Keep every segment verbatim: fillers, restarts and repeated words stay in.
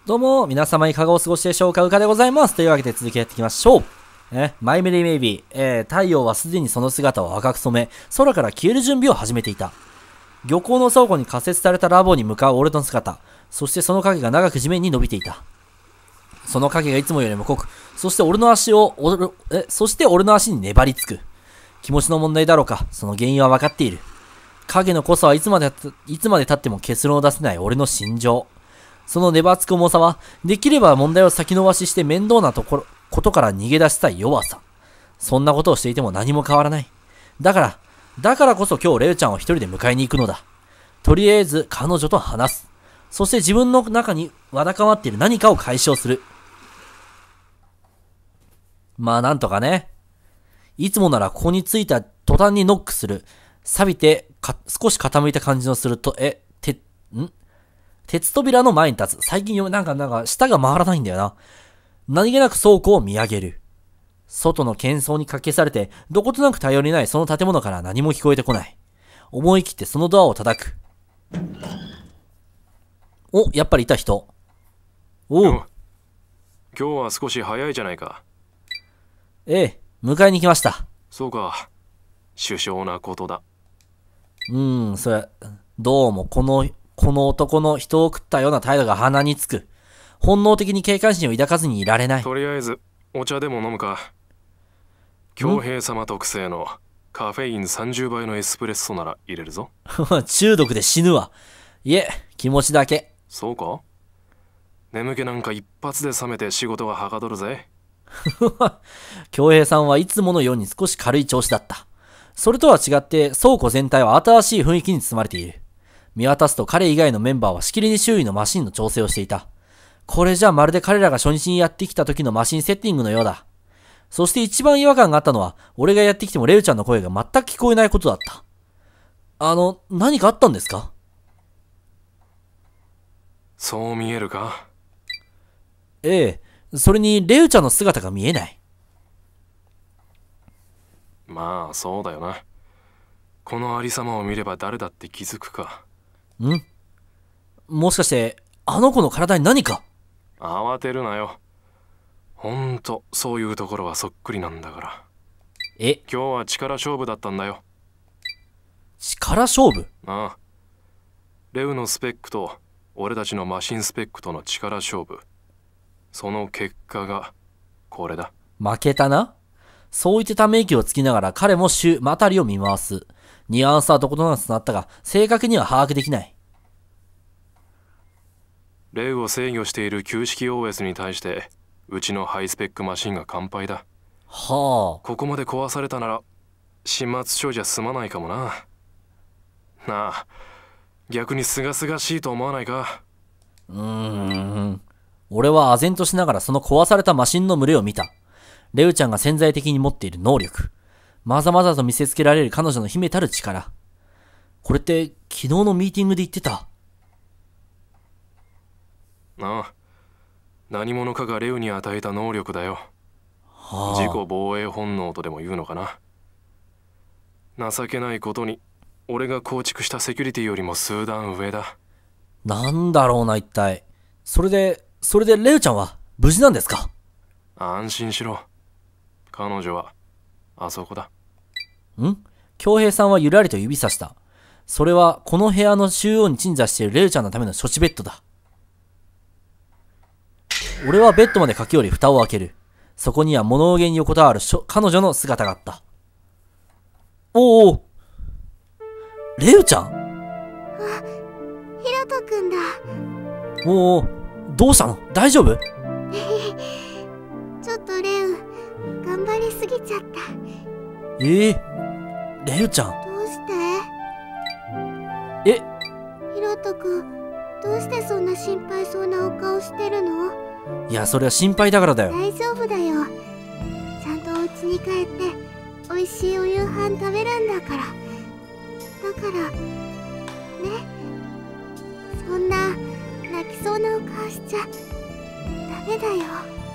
どうも、皆様いかがお過ごしでしょうか。うかでございます。というわけで続きやっていきましょう。え、マイメリーメイビー、えー、太陽はすでにその姿を赤く染め、空から消える準備を始めていた。漁港の倉庫に仮設されたラボに向かう俺の姿、そしてその影が長く地面に伸びていた。その影がいつもよりも濃く、そして俺の足を、俺え、そして俺の足に粘りつく。気持ちの問題だろうか、その原因は分かっている。影の濃さはいつまで、いつまで経っても結論を出せない俺の心情。その粘つく重さは、できれば問題を先延ばしして面倒なところ、ことから逃げ出したい弱さ。そんなことをしていても何も変わらない。だから、だからこそ今日レウちゃんを一人で迎えに行くのだ。とりあえず彼女と話す。そして自分の中にわだかまっている何かを解消する。まあなんとかね。いつもならここに着いた途端にノックする。錆びてか少し傾いた感じのすると、え、て、ん鉄扉の前に立つ。最近なんかなんか舌が回らないんだよな。何気なく倉庫を見上げる。外の喧騒にかけされて、どことなく頼りないその建物から何も聞こえてこない。思い切ってそのドアを叩く。お、やっぱりいた人。おう。 今日は少し早いじゃないか。 ええ、迎えに来ました。 そうか。殊勝なことだ。 うーん、それ、どうもこの、この男の人を食ったような態度が鼻につく。本能的に警戒心を抱かずにいられない。 とりあえず、お茶でも飲むか。恭平様特製のカフェインさんじゅうばいのエスプレッソなら入れるぞ。 中毒で死ぬわ。いえ、気持ちだけ。 そうか？眠気なんか一発で覚めて仕事がはかどるぜ。 恭平さんはいつものように少し軽い調子だった。それとは違って倉庫全体は新しい雰囲気に包まれている。見渡すと彼以外のメンバーはしきりに周囲のマシンの調整をしていた。これじゃまるで彼らが初日にやってきた時のマシンセッティングのようだ。そして一番違和感があったのは、俺がやってきてもレウちゃんの声が全く聞こえないことだった。あの、何かあったんですか？ そう見えるか？ ええ、それにレウちゃんの姿が見えない。 まあそうだよな。このありさまを見れば誰だって気づくか。 ん？もしかしてあの子の体に何か？ 慌てるなよ。ほんとそういうところはそっくりなんだから。 え？ 今日は力勝負だったんだよ。 力勝負？ ああ。レウのスペックと俺たちのマシンスペックとの力勝負。その結果がこれだ。 負けたな。そう言ってため息をつきながら彼も周辺りを見回す。ニュアンスはどことなくなったが、正確には把握できない。 レウを制御している旧式 オーエス に対して、うちのハイスペックマシンが完敗だ。 はあ。 ここまで壊されたなら、始末書じゃ済まないかもな。なあ、逆に清々しいと思わないか？ うーん。俺は唖然としながらその壊されたマシンの群れを見た。レウちゃんが潜在的に持っている能力。まざまざと見せつけられる彼女の秘めたる力。これって昨日のミーティングで言ってた。 ああ、何者かがレウに与えた能力だよ。 はあ、 自己防衛本能とでも言うのかな。情けないことに俺が構築したセキュリティよりも数段上だ。 なんだろうな一体。それで、それでレウちゃんは無事なんですか？ 安心しろ。彼女はあそこだ。 ん？恭平さんはゆらりと指さした。それはこの部屋の中央に鎮座しているレウちゃんのための処置ベッドだ。俺はベッドまで駆け寄り蓋を開ける。そこには物憂げに横たわる彼女の姿があった。おお、レウちゃん？ あ、ヒロトくんだ。 おお、どうしたの？大丈夫？ ちょっとレウ、頑張りすぎちゃった。 ええー、レウちゃん。 どうして？ え？ ヒロトくん、どうしてそんな心配そうなお顔してるの？ いや、それは心配だからだよ。 大丈夫だよ。ちゃんとお家に帰って美味しいお夕飯食べるんだから。だからね、そんな泣きそうなお顔しちゃダメだよ。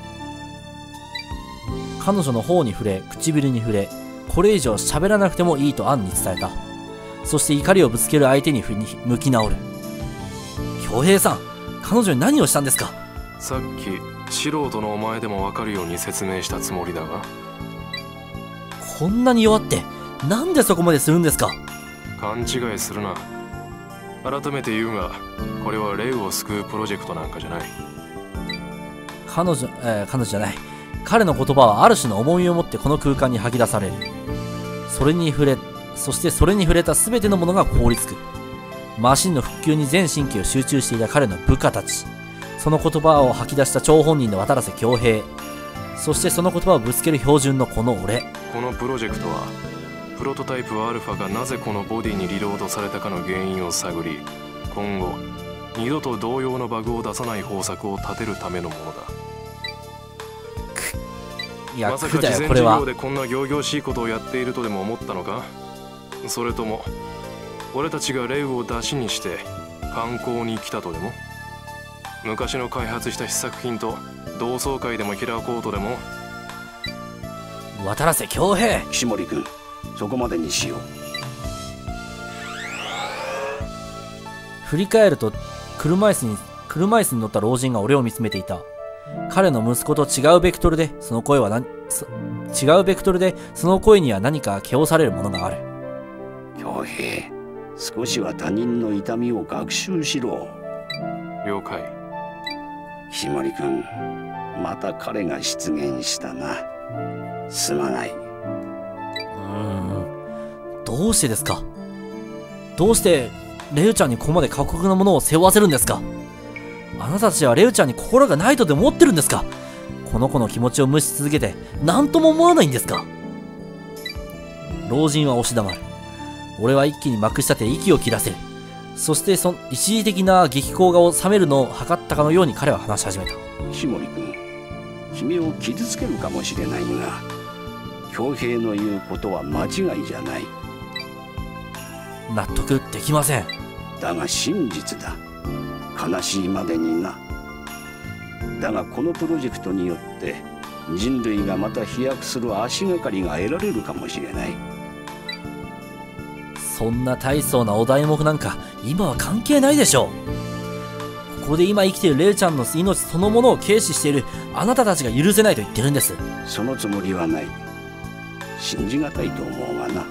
彼女の方に触れ、唇に触れ、これ以上喋らなくてもいいとアンに伝えた。そして怒りをぶつける相手に向き直る。恭平さん、彼女に何をしたんですか？ さっき素人のお前でもわかるように説明したつもりだが。 こんなに弱ってなんでそこまでするんですか？ 勘違いするな。改めて言うが、これはレウを救うプロジェクトなんかじゃない。 彼女、えー、彼女じゃない。彼の言葉はある種の重みを持ってこの空間に吐き出される。それに触れ、そしてそれに触れた全てのものが凍りつく。マシンの復旧に全神経を集中していた彼の部下たち。その言葉を吐き出した張本人の渡瀬恭平。そしてその言葉をぶつける標準のこの俺。 このプロジェクトはプロトタイプアルファがなぜこのボディにリロードされたかの原因を探り、今後二度と同様のバグを出さない方策を立てるためのものだ。 いや、 まさか苦だ事前よこれは。 事業でこんな仰々しいことをやっているとでも思ったのか？それとも俺たちがレウを出しにして観光に来たとでも？昔の開発した試作品と同窓会でも開こうとでも？ 渡瀬恭平。 岸森君、そこまでにしよう。 振り返ると車椅子に車椅子に乗った老人が俺を見つめていた。彼の息子と違うベクトルでその声は何そ違うベクトルでその声には何か気をされるものがある。 恭平、少しは他人の痛みを学習しろ。 了解。 岸森君、また彼が出現したな。すまない。 うーん、どうしてですか？どうしてレウちゃんにここまで過酷なものを背負わせるんですか？あなたたちはレウちゃんに心がないとでも思ってるんですか？この子の気持ちを無視し続けて何とも思わないんですか？老人は押し黙る。俺は一気にまくし立て息を切らせる。そしてその一時的な激高が収めるのを図ったかのように彼は話し始めた。 岸森君、君を傷つけるかもしれないが、恭平の言うことは間違いじゃない。 納得できません。 だが真実だ。悲しいまでにな。だがこのプロジェクトによって人類がまた飛躍する足がかりが得られるかもしれない。 そんな大層なお題目なんか今は関係ないでしょう。ここで今生きているレウちゃんの命そのものを軽視しているあなたたちが許せないと言ってるんです。 そのつもりはない。信じがたいと思うがな。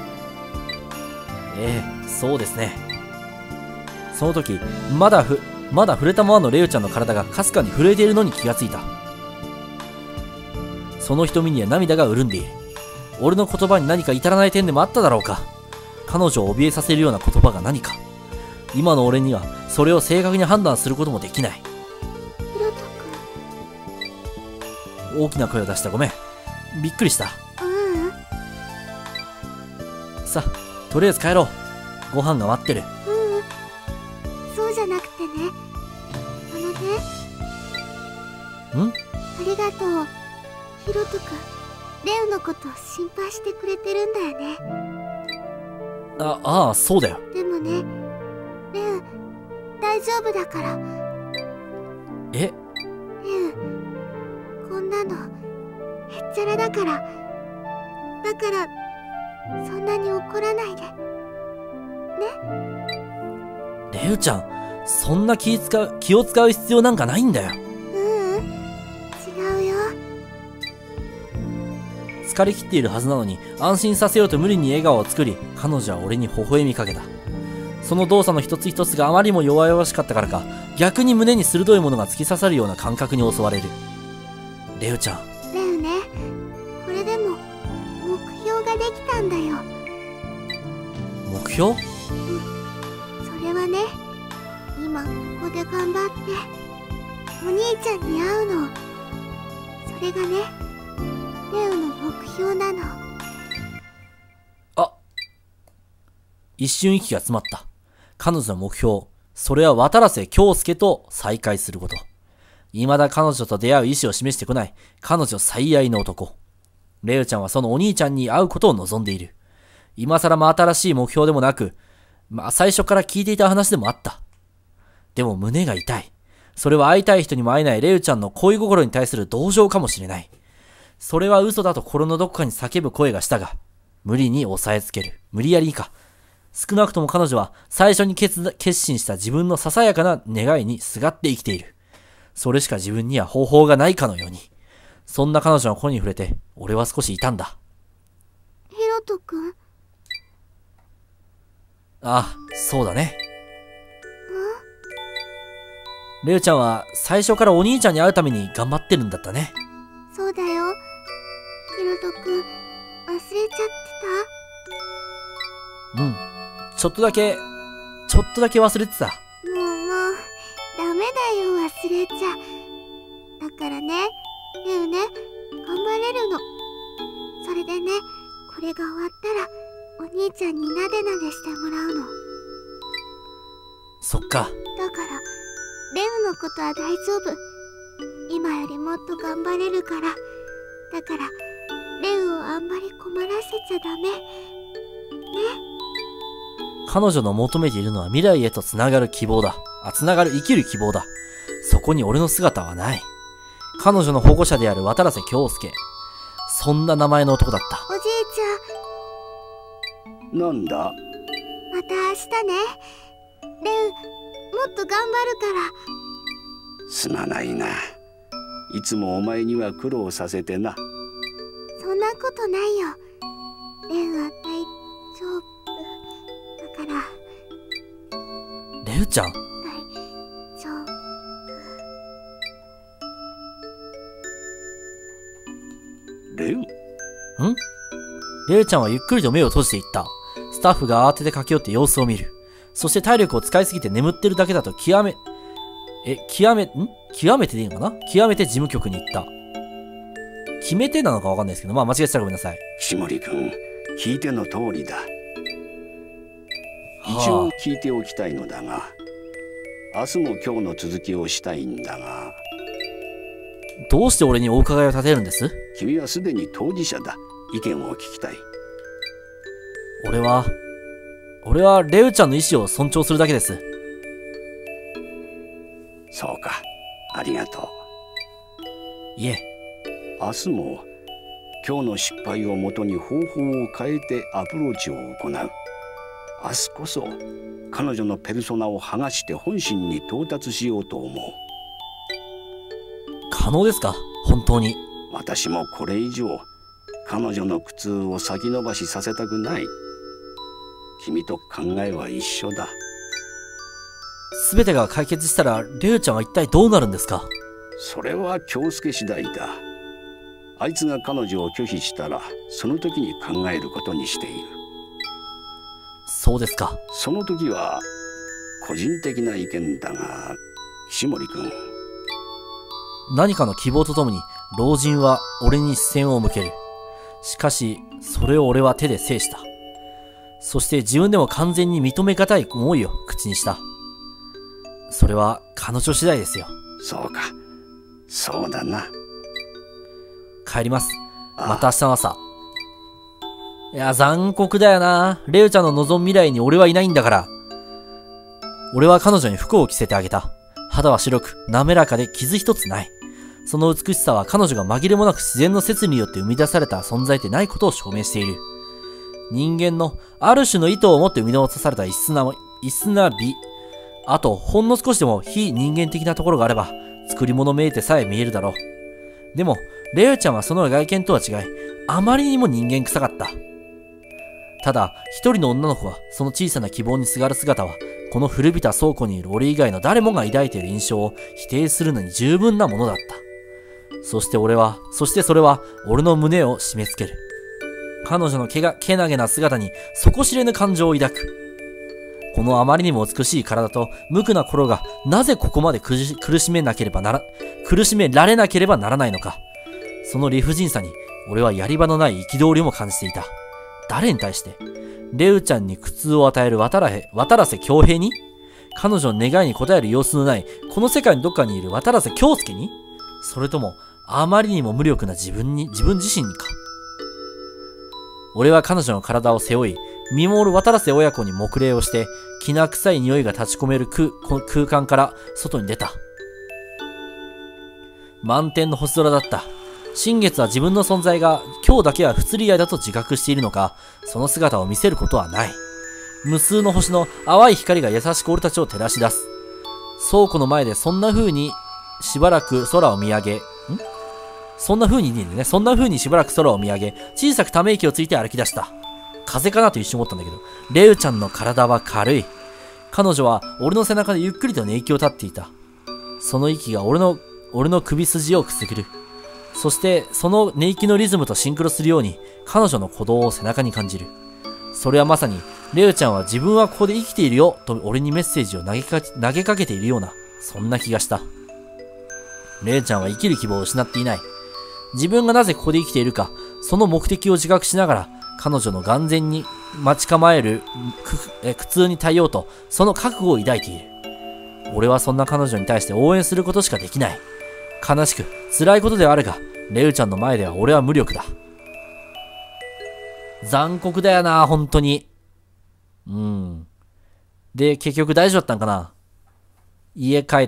ええ、そうですね。その時まだふまだ触れたままのレウちゃんの体がかすかに震えているのに気がついた。その瞳には涙が潤んでいる。俺の言葉に何か至らない点でもあっただろうか。彼女を怯えさせるような言葉が何か。今の俺にはそれを正確に判断することもできない。 ひろとくん。 大きな声を出した。ごめん、びっくりした。 ううん。 さあ、とりあえず帰ろう。ご飯が待ってる。 ううん。そうじゃなくてね。あのね。 ん？ ありがとう。ひろとくん、レウのことを心配してくれてるんだよね。 あ、ああ、そうだよ。 でもね、レウ、大丈夫だから。 え？ レウ、こんなの、へっちゃらだから。だから、そんなに怒らないで。ね？ レウちゃん、そんな気使う、気を使う必要なんかないんだよ。 ううん、違うよ。 疲れ切っているはずなのに安心させようと無理に笑顔を作り、彼女は俺に微笑みかけた。その動作の一つ一つがあまりにも弱々しかったからか、逆に胸に鋭いものが突き刺さるような感覚に襲われる。レウちゃん。 レウね、これでも目標ができたんだよ。 目標？ それはね、今ここで頑張ってお兄ちゃんに会うの。それがね、レウの目標なの。 あ、一瞬息が詰まった。彼女の目標、それは渡良瀬京介と再会すること。未だ彼女と出会う意思を示してこない彼女最愛の男。レウちゃんはそのお兄ちゃんに会うことを望んでいる。今更真新しい目標でもなく、まあ最初から聞いていた話でもあった。でも胸が痛い。それは会いたい人にも会えないレウちゃんの恋心に対する同情かもしれない。それは嘘だと心のどこかに叫ぶ声がしたが、無理に押さえつける。無理やりか。少なくとも彼女は最初に決決心した自分のささやかな願いにすがって生きている。 それしか自分には方法がないかのように。そんな彼女の声に触れて、俺は少し痛んだ。 ヒロト君。 ああ、そうだね。レウちゃんは最初からお兄ちゃんに会うために頑張ってるんだったね。 そうだよ。ヒロト君、忘れちゃってた？うん。ちょっとだけ、ちょっとだけ忘れてた。 もうもう、ダメだよ、忘れちゃ。だからね、レウね、頑張れるの。それでね、これが終わったら、お兄ちゃんになでなでしてもらうの。 そっか。 だから、レウのことは大丈夫。今よりもっと頑張れるから。だから、レウをあんまり困らせちゃダメ。ね。 彼女の求めているのは未来へとつながる希望だ。あ、つながる生きる希望だ。そこに俺の姿はない。彼女の保護者である渡良瀬京介。そんな名前の男だった。 おじいちゃん。 なんだ？ また明日ね。レウ、もっと頑張るから。 すまないな。いつもお前には苦労させてな。 そんなことないよ。レウは大丈夫だから。 レウちゃん。 大丈夫。 レウ？ ん？レウちゃんはゆっくりと目を閉じていった。スタッフが慌てて駆け寄って様子を見る。そして体力を使いすぎて眠ってるだけだと極め、え、極め、ん極めてでいいのかな？極めて事務局に行った。決めてなのかわかんないですけど、まあ間違えてたらごめんなさい。 岸森君、聞いての通りだ。一応聞いておきたいのだが、明日も今日の続きをしたいんだが。 どうして俺にお伺いを立てるんです？ 君はすでに当事者だ。意見を聞きたい。 俺は、俺はレウちゃんの意思を尊重するだけです。 そうか。ありがとう。いえ。 明日も今日の失敗をもとに方法を変えてアプローチを行う。明日こそ彼女のペルソナを剥がして本心に到達しようと思う。 可能ですか？本当に。 私もこれ以上彼女の苦痛を先延ばしさせたくない。君と考えは一緒だ。 すべてが解決したらレウちゃんは一体どうなるんですか？ それは京介次第だ。あいつが彼女を拒否したらその時に考えることにしている。 そうですか。 その時は個人的な意見だが、岸森君。 何かの希望とともに老人は俺に視線を向ける。しかしそれを俺は手で制した。そして自分でも完全に認めがたい思いを口にした。それは彼女次第ですよ。 そうか。そうだな。 帰ります。また明日の朝。いや、残酷だよな。レウちゃんの望む未来に俺はいないんだから。俺は彼女に服を着せてあげた。肌は白く、滑らかで傷一つない。その美しさは彼女が紛れもなく自然の説によって生み出された存在でないことを証明している。人間のある種の意図を持って生み出された異質な、異質な美。あと、ほんの少しでも非人間的なところがあれば、作り物めいてさえ見えるだろう。でも、レウちゃんはその外見とは違い、あまりにも人間臭かった。ただ、一人の女の子は、その小さな希望にすがる姿は、この古びた倉庫にいる俺以外の誰もが抱いている印象を否定するのに十分なものだった。そして俺は、そしてそれは、俺の胸を締め付ける。彼女のけが、けなげな姿に底知れぬ感情を抱く。このあまりにも美しい体と無垢な心がなぜここまで苦し、苦しめなければなら、苦しめられなければならないのか。その理不尽さに俺はやり場のない憤りも感じていた。誰に対して？レウちゃんに苦痛を与える渡良、渡良瀬京平に？彼女の願いに応える様子のないこの世界のどっかにいる渡良瀬京介に？それともあまりにも無力な自分に、自分自身にか。俺は彼女の体を背負い、見守る渡良瀬親子に黙礼をして、きな臭い匂いが立ち込める 空, 空間から外に出た。満天の星空だった。新月は自分の存在が今日だけは不釣り合いだと自覚しているのか、その姿を見せることはない。無数の星の淡い光が優しく俺たちを照らし出す。倉庫の前でそんな風にしばらく空を見上げ、んそんな風にね、ね、そんな風にしばらく空を見上げ、小さくため息をついて歩き出した。風かなと一瞬思ったんだけど、レウちゃんの体は軽い。彼女は俺の背中でゆっくりと寝息を立っていた。その息が俺の、俺の首筋をくすぐる。そして、その寝息のリズムとシンクロするように、彼女の鼓動を背中に感じる。それはまさに、レウちゃんは自分はここで生きているよ、と俺にメッセージを投げかけ、投げかけているような、そんな気がした。レウちゃんは生きる希望を失っていない。自分がなぜここで生きているか、その目的を自覚しながら、彼女の眼前に待ち構える苦痛に耐えようと、その覚悟を抱いている。俺はそんな彼女に対して応援することしかできない。悲しく、辛いことではあるが、レウちゃんの前では俺は無力だ。残酷だよな、本当に。うん。で、結局大丈夫だったんかな。家帰って、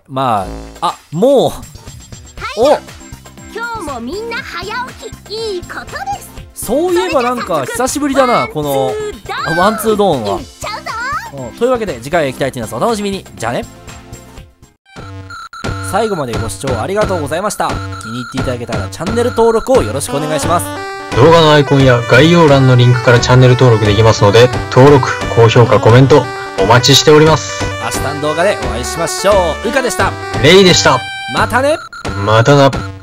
まあ、あ、もう、お今日もみんな早起き、いいことです。 そういえばなんか久しぶりだな、このワンツードーンは。うん、というわけで次回へ行きたいと思います。お楽しみに。じゃあね。最後までご視聴ありがとうございました。気に入っていただけたらチャンネル登録をよろしくお願いします。 動画のアイコンや概要欄のリンクからチャンネル登録できますので、登録、高評価、コメントお待ちしております。 明日の動画でお会いしましょう。うかでした。 レイでした。 またね。 またな。